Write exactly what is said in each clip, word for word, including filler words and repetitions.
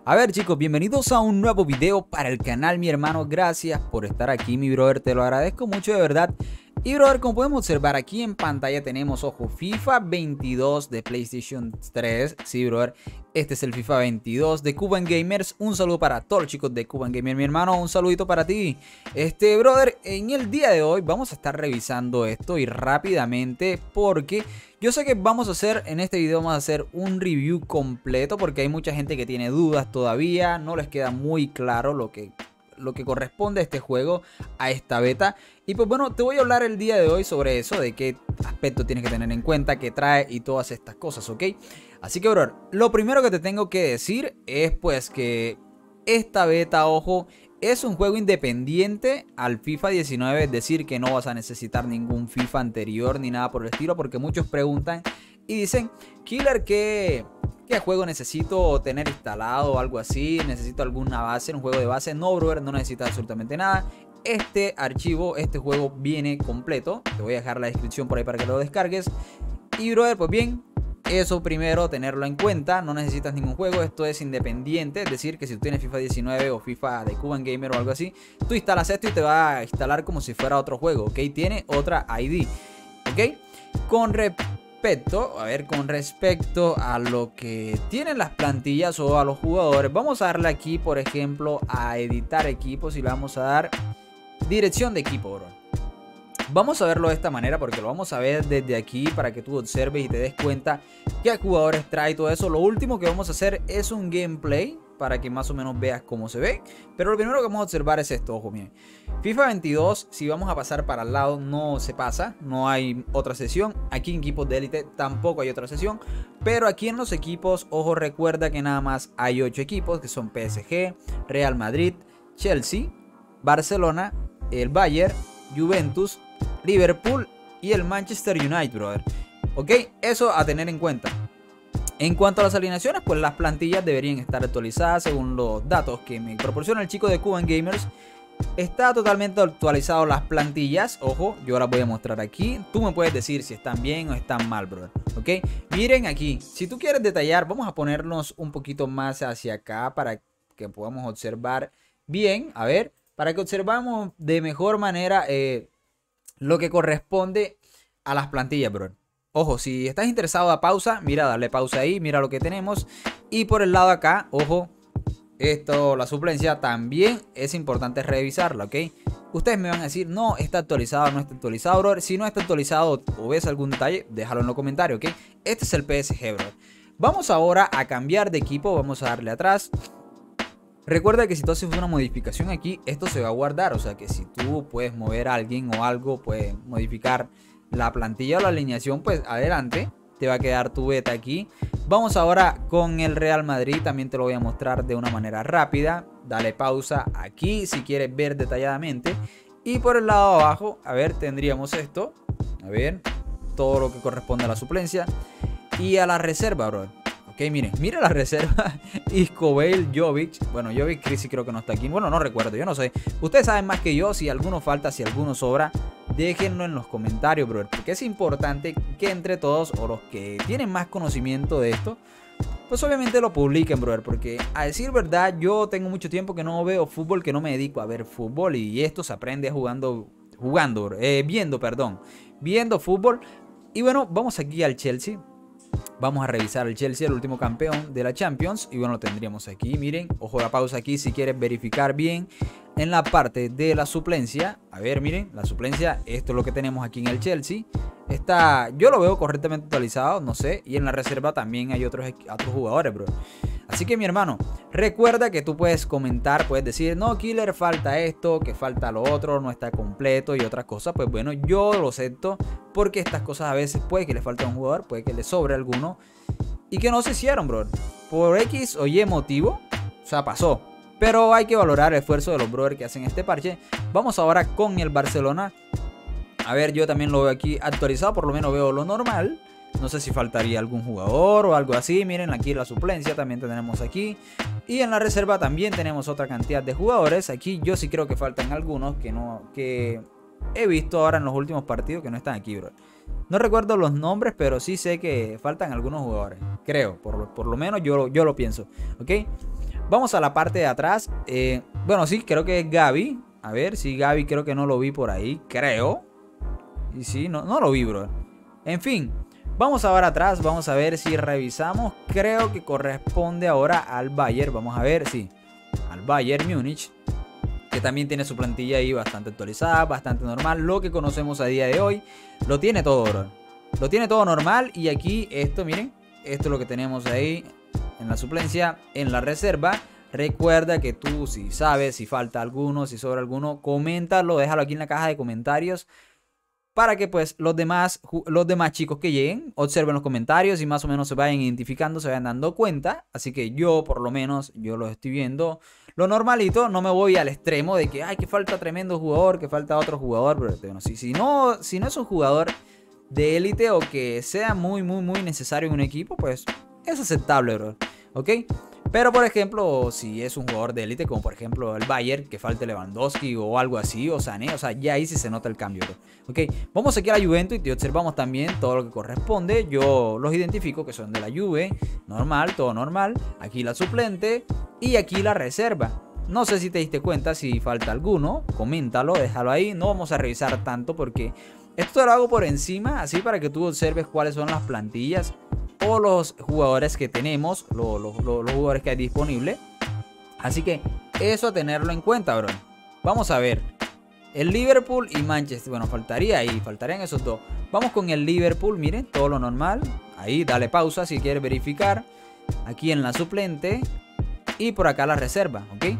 A ver chicos, bienvenidos a un nuevo video para el canal, mi hermano. Gracias por estar aquí, mi brother, te lo agradezco mucho de verdad. Y brother, como podemos observar aquí en pantalla tenemos, ojo, FIFA veintidós de PlayStation tres. Sí, brother, este es el FIFA veintidós de Cuban Gamers. Un saludo para todos los chicos de Cuban Gamers, mi hermano, un saludito para ti. Este, brother, en el día de hoy vamos a estar revisando esto y rápidamente porque yo sé que vamos a hacer, en este video vamos a hacer un review completo porque hay mucha gente que tiene dudas todavía, no les queda muy claro lo que... lo que corresponde a este juego, a esta beta. Y pues bueno, te voy a hablar el día de hoy sobre eso, de qué aspecto tienes que tener en cuenta, qué trae y todas estas cosas, ¿ok? Así que, bro, lo primero que te tengo que decir es pues que esta beta, ojo, es un juego independiente al FIFA diecinueve, es decir, que no vas a necesitar ningún FIFA anterior ni nada por el estilo, porque muchos preguntan y dicen, Killer, ¿qué, ¿qué juego necesito tener instalado o algo así? ¿Necesito alguna base, un juego de base? No, brother, no necesitas absolutamente nada. Este archivo, este juego viene completo. Te voy a dejar la descripción por ahí para que lo descargues. Y, brother, pues bien, eso primero, tenerlo en cuenta. No necesitas ningún juego, esto es independiente. Es decir, que si tú tienes FIFA diecinueve o FIFA de Cuban Gamer o algo así, tú instalas esto y te va a instalar como si fuera otro juego, ¿ok? Tiene otra I D, ¿ok? Con respecto, a ver, con respecto a lo que tienen las plantillas o a los jugadores, vamos a darle aquí, por ejemplo, a editar equipos y le vamos a dar dirección de equipo, bro. Vamos a verlo de esta manera porque lo vamos a ver desde aquí para que tú observes y te des cuenta qué jugadores trae y todo eso. Lo último que vamos a hacer es un gameplay para que más o menos veas cómo se ve. Pero lo primero que vamos a observar es esto, ojo, miren. FIFA veintidós, si vamos a pasar para el lado, no se pasa, no hay otra sesión. Aquí en equipos de élite tampoco hay otra sesión. Pero aquí en los equipos, ojo, recuerda que nada más hay ocho equipos, que son P S G, Real Madrid, Chelsea, Barcelona, el Bayern, Juventus, Liverpool y el Manchester United, brother. Ok, eso a tener en cuenta. En cuanto a las alineaciones, pues las plantillas deberían estar actualizadas según los datos que me proporciona el chico de Cuban Gamers. Está totalmente actualizado las plantillas. Ojo, yo las voy a mostrar aquí. Tú me puedes decir si están bien o están mal, brother. Ok, miren aquí. Si tú quieres detallar, vamos a ponernos un poquito más hacia acá para que podamos observar bien. A ver, para que observamos de mejor manera eh, lo que corresponde a las plantillas, brother. Ojo, si estás interesado, da pausa, mira, dale pausa ahí, mira lo que tenemos. Y por el lado de acá, ojo, esto, la suplencia, también es importante revisarla, ¿ok? Ustedes me van a decir, no, está actualizado, no está actualizado, brother. Si no está actualizado o ves algún detalle, déjalo en los comentarios, ¿ok? Este es el P S G, brother. Vamos ahora a cambiar de equipo, vamos a darle atrás. Recuerda que si tú haces una modificación aquí, esto se va a guardar, o sea que si tú puedes mover a alguien o algo, puedes modificar la plantilla o la alineación, pues adelante, te va a quedar tu beta aquí. Vamos ahora con el Real Madrid, también te lo voy a mostrar de una manera rápida. Dale pausa aquí si quieres ver detalladamente. Y por el lado de abajo, a ver, tendríamos esto, a ver, todo lo que corresponde a la suplencia y a la reserva, bro. Ok, miren, mira la reserva. Isco, Bale, Jovic. Bueno, Jovic, Chris creo que no está aquí. Bueno, no recuerdo, yo no sé. Ustedes saben más que yo. Si alguno falta, si alguno sobra, déjenlo en los comentarios, bro. Porque es importante que entre todos, o los que tienen más conocimiento de esto, pues obviamente lo publiquen, brother. Porque a decir verdad, yo tengo mucho tiempo que no veo fútbol, que no me dedico a ver fútbol. Y esto se aprende jugando, jugando, eh, viendo, perdón. Viendo fútbol. Y bueno, vamos aquí al Chelsea. Vamos a revisar el Chelsea, el último campeón de la Champions. Y bueno, lo tendríamos aquí, miren. Ojo la pausa aquí si quieres verificar bien. En la parte de la suplencia. A ver, miren, la suplencia. Esto es lo que tenemos aquí en el Chelsea. Está, yo lo veo correctamente actualizado, no sé. Y en la reserva también hay otros, otros jugadores, bro. Así que mi hermano, recuerda que tú puedes comentar, puedes decir, no, Killer, falta esto, que falta lo otro, no está completo y otras cosas. Pues bueno, yo lo acepto porque estas cosas a veces puede que le falte a un jugador, puede que le sobre alguno y que no se hicieron, bro. Por X o Y motivo, o sea, pasó. Pero hay que valorar el esfuerzo de los brothers que hacen este parche. Vamos ahora con el Barcelona. A ver, yo también lo veo aquí actualizado, por lo menos veo lo normal. No sé si faltaría algún jugador o algo así. Miren, aquí la suplencia también tenemos aquí. Y en la reserva también tenemos otra cantidad de jugadores. Aquí yo sí creo que faltan algunos que no que he visto ahora en los últimos partidos que no están aquí, bro. No recuerdo los nombres, pero sí sé que faltan algunos jugadores. Creo, por, por lo menos yo, yo lo pienso. ¿Ok? Vamos a la parte de atrás. Eh, bueno, sí, creo que es Gaby. A ver, sí, Gaby creo que no lo vi por ahí. Creo. Y sí, no, no lo vi, bro. En fin, vamos ahora atrás. Vamos a ver si revisamos. Creo que corresponde ahora al Bayern. Vamos a ver, sí. Al Bayern Múnich, que también tiene su plantilla ahí bastante actualizada, bastante normal. Lo que conocemos a día de hoy. Lo tiene todo, bro. Lo tiene todo normal. Y aquí, esto, miren. Esto es lo que tenemos ahí en la suplencia, en la reserva. Recuerda que tú, si sabes, si falta alguno, si sobra alguno, coméntalo, déjalo aquí en la caja de comentarios para que pues los demás, los demás chicos que lleguen observen los comentarios y más o menos se vayan identificando, se vayan dando cuenta. Así que yo, por lo menos, yo lo estoy viendo lo normalito, no me voy al extremo de que, ay, que falta tremendo jugador, que falta otro jugador. Pero bueno, si, si, no, si no es un jugador de élite o que sea muy, muy, muy necesario en un equipo, pues es aceptable, bro. ¿Ok? Pero, por ejemplo, si es un jugador de élite, como por ejemplo el Bayern, que falte Lewandowski o algo así, o Sané, o sea, ya ahí sí se nota el cambio, bro. ¿Ok? Vamos aquí a la Juventus y observamos también todo lo que corresponde. Yo los identifico que son de la Juve, normal, todo normal. Aquí la suplente y aquí la reserva. No sé si te diste cuenta, si falta alguno, coméntalo, déjalo ahí. No vamos a revisar tanto porque esto lo hago por encima, así para que tú observes cuáles son las plantillas o los jugadores que tenemos, los, los, los jugadores que hay disponibles. Así que eso a tenerlo en cuenta, bro. Vamos a ver. El Liverpool y Manchester. Bueno, faltaría ahí, faltarían esos dos. Vamos con el Liverpool, miren, todo lo normal. Ahí, dale pausa si quieres verificar. Aquí en la suplente. Y por acá la reserva, ¿ok?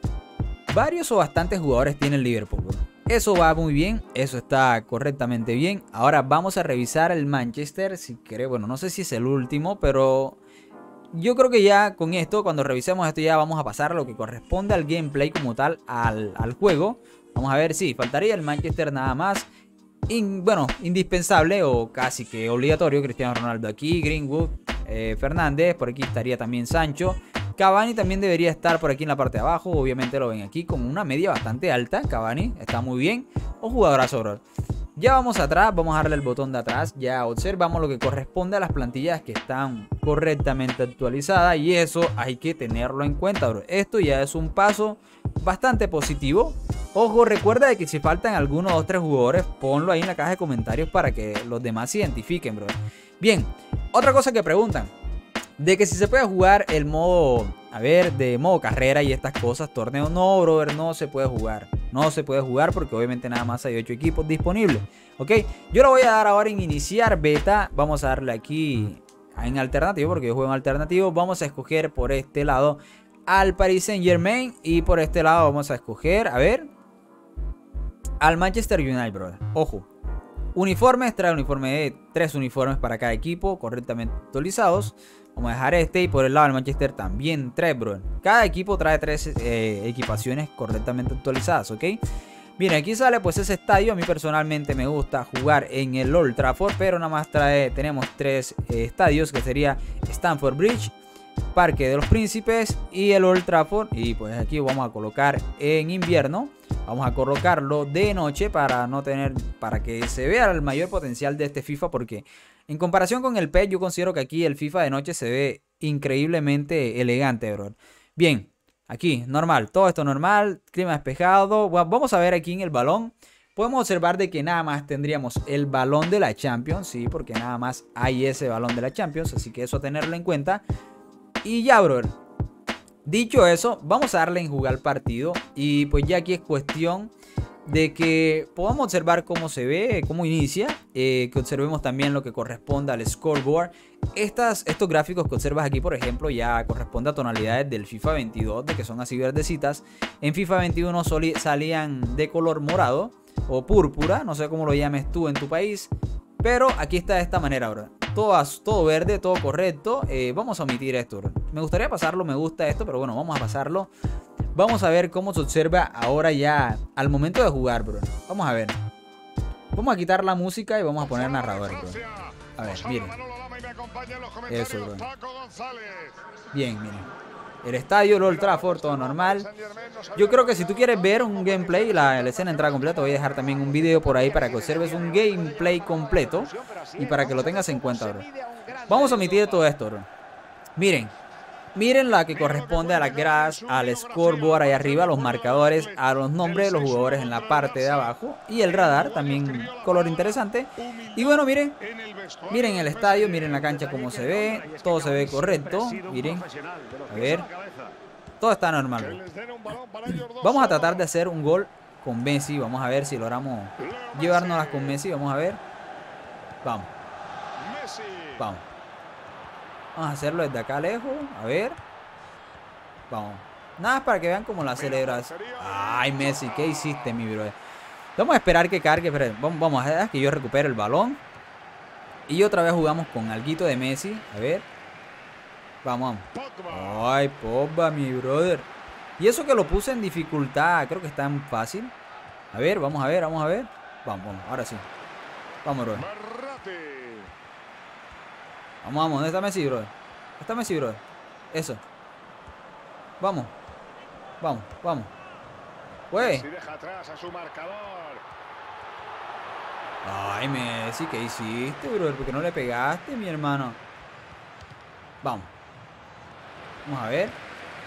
Varios o bastantes jugadores tiene el Liverpool, bro. Eso va muy bien, eso está correctamente bien. Ahora vamos a revisar el Manchester, si querés. Bueno, no sé si es el último, pero yo creo que ya con esto, cuando revisemos esto, ya vamos a pasar a lo que corresponde al gameplay como tal, al, al juego. Vamos a ver, sí, faltaría el Manchester nada más. In, bueno, indispensable o casi que obligatorio. Cristiano Ronaldo aquí, Greenwood, eh, Fernández, por aquí estaría también Sancho. Cavani también debería estar por aquí en la parte de abajo. Obviamente lo ven aquí con una media bastante alta. Cavani está muy bien. O jugadorazo, bro. Ya vamos atrás, vamos a darle el botón de atrás. Ya observamos lo que corresponde a las plantillas que están correctamente actualizadas. Y eso hay que tenerlo en cuenta, bro. Esto ya es un paso bastante positivo. Ojo, recuerda de que si faltan algunos dos, tres jugadores, ponlo ahí en la caja de comentarios para que los demás se identifiquen, bro. Bien, otra cosa que preguntan. De que si se puede jugar el modo, a ver, de modo carrera y estas cosas, torneo. No, brother, no se puede jugar. No se puede jugar porque obviamente nada más hay ocho equipos disponibles. Ok, yo lo voy a dar ahora en iniciar beta. Vamos a darle aquí en alternativo porque yo juego en alternativo. Vamos a escoger por este lado al Paris Saint Germain. Y por este lado vamos a escoger, a ver, al Manchester United, brother. Ojo. Uniformes, trae uniforme de tres uniformes para cada equipo, correctamente actualizados. Vamos a dejar este y por el lado del Manchester también tres, bro. Cada equipo trae tres eh, equipaciones correctamente actualizadas, ¿ok? Bien, aquí sale pues ese estadio. A mí personalmente me gusta jugar en el Old Trafford, pero nada más trae, tenemos tres eh, estadios, que sería Stamford Bridge, Parque de los Príncipes y el Old Trafford. Y pues aquí vamos a colocar en invierno. Vamos a colocarlo de noche para no tener, para que se vea el mayor potencial de este FIFA, porque en comparación con el P E S yo considero que aquí el FIFA de noche se ve increíblemente elegante, bro. Bien, aquí normal, todo esto normal, clima despejado. Bueno, vamos a ver aquí en el balón. Podemos observar de que nada más tendríamos el balón de la Champions, sí, porque nada más hay ese balón de la Champions, así que eso a tenerlo en cuenta. Y ya, bro. Dicho eso, vamos a darle en jugar partido. Y pues ya aquí es cuestión de que podamos observar cómo se ve, cómo inicia. Eh, que observemos también lo que corresponde al scoreboard. Estas, estos gráficos que observas aquí, por ejemplo, ya corresponde a tonalidades del FIFA veintidós, de que son así verdecitas. En FIFA veintiuno salían de color morado o púrpura, no sé cómo lo llames tú en tu país. Pero aquí está de esta manera, bro. Todo, todo verde, todo correcto. Eh, vamos a omitir esto, bro. Me gustaría pasarlo, me gusta esto, pero bueno, vamos a pasarlo. Vamos a ver cómo se observa ahora ya al momento de jugar, bro. Vamos a ver. Vamos a quitar la música y vamos a poner narrador, bro. A ver, miren. Eso, bro. Bien, miren. El estadio, el Old Trafford, todo normal. Yo creo que si tú quieres ver un gameplay, la, la escena entrada completa, voy a dejar también un video por ahí para que observes un gameplay completo y para que lo tengas en cuenta, bro. Vamos a omitir todo esto, bro. Miren, Miren la que corresponde a la grass, al scoreboard ahí arriba, los marcadores, a los nombres de los jugadores en la parte de abajo. Y el radar, también color interesante. Y bueno, miren, miren el estadio, miren la cancha como se ve. Todo se ve correcto, miren. A ver, todo está normal. Vamos a tratar de hacer un gol con Messi. Vamos a ver si logramos llevárnoslas con Messi, vamos a ver. Vamos. Vamos. Vamos a hacerlo desde acá lejos. A ver. Vamos. Nada, para que vean como la celebras. Ay, Messi, ¿qué hiciste, mi brother? Vamos a esperar que cargue. Pero vamos, vamos a dejar que yo recupere el balón. Y otra vez jugamos con alguito de Messi. A ver. Vamos, vamos. Ay, Pogba, mi brother. Y eso que lo puse en dificultad. Creo que está en fácil. A ver, vamos a ver, vamos a ver. Vamos, vamos, ahora sí. Vamos, brother. Vamos, vamos. ¿Dónde está Messi, brother? ¿Dónde está Messi, brother? Eso. Vamos. Vamos, vamos. Pues. Ay, Messi, ¿qué hiciste, brother? ¿Por qué no le pegaste, mi hermano? Vamos. Vamos a ver.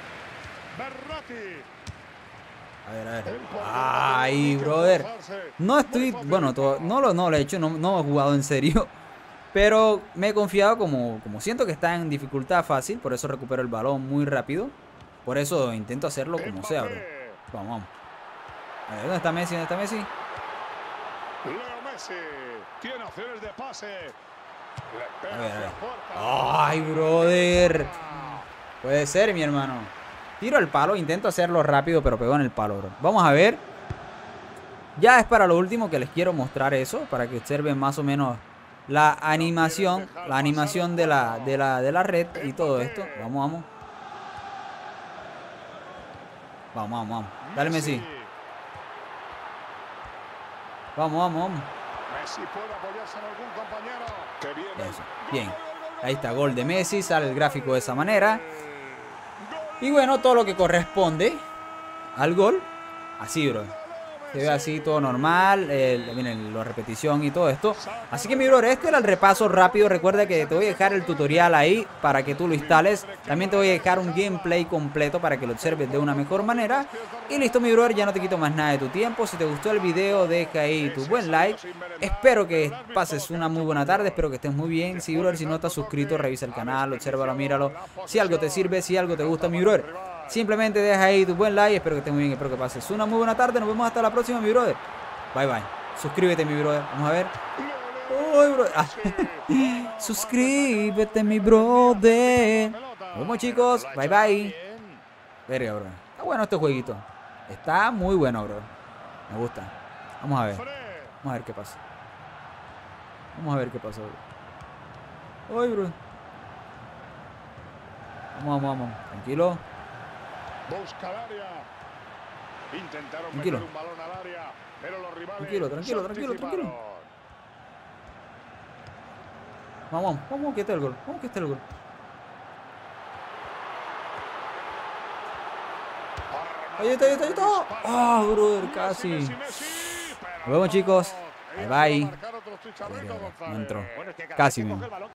A ver, a ver. Ay, brother. No estoy... Bueno, todo, no, lo, no lo he hecho. No, no he jugado en serio. Pero me he confiado como, como siento que está en dificultad fácil. Por eso recupero el balón muy rápido. Por eso intento hacerlo como sea, bro. Vamos, vamos. A ver, ¿dónde está Messi? ¿Dónde está Messi? Leo Messi tiene opciones de pase. A ver, a ver. Ay, brother. Puede ser, mi hermano. Tiro el palo, intento hacerlo rápido, pero pegó en el palo, bro. Vamos a ver. Ya es para lo último que les quiero mostrar eso, para que observen más o menos la animación, la animación de la, de la, de la red y todo esto. Vamos, vamos. Vamos, vamos, vamos. Dale, Messi. Vamos, vamos, vamos. Messi puede apoyarse en algún compañero. Eso. Bien. Ahí está, gol de Messi. Sale el gráfico de esa manera. Y bueno, todo lo que corresponde al gol. Así, bro. Se ve así todo normal. Eh, miren, la repetición y todo esto. Así que, mi bro, este era el repaso rápido. Recuerda que te voy a dejar el tutorial ahí para que tú lo instales. También te voy a dejar un gameplay completo para que lo observes de una mejor manera. Y listo, mi brother, ya no te quito más nada de tu tiempo. Si te gustó el video, deja ahí tu buen like. Espero que pases una muy buena tarde. Espero que estés muy bien. Si, brother, si no estás suscrito, revisa el canal, obsérvalo, míralo. Si algo te sirve, si algo te gusta, mi brother, simplemente deja ahí tu buen like. Espero que estés muy bien, espero que pases una muy buena tarde. Nos vemos hasta la próxima, mi brother. Bye, bye. Suscríbete, mi brother. Vamos a ver. Uy, brother. Ah. Suscríbete, mi brother. Nos vemos, chicos. Bye, bye. Verga, bro. Está bueno este jueguito. Está muy bueno, bro. Me gusta. Vamos a ver. Vamos a ver qué pasa. Vamos a ver qué pasa, bro. Uy, bro. Vamos, vamos, vamos. Tranquilo. Busca el área. Intentaron Tranquilo. meter un balón al área, pero los rivales Tranquilo, tranquilo, se tranquilo, tranquilo. anticiparon. Vamos, vamos, vamos, que está el gol. Vamos, que está el gol. Ahí está, ahí está, ahí está. Ah, oh, brother, casi. Nos vemos, chicos. Bye, bye. No entró. Casi, bien.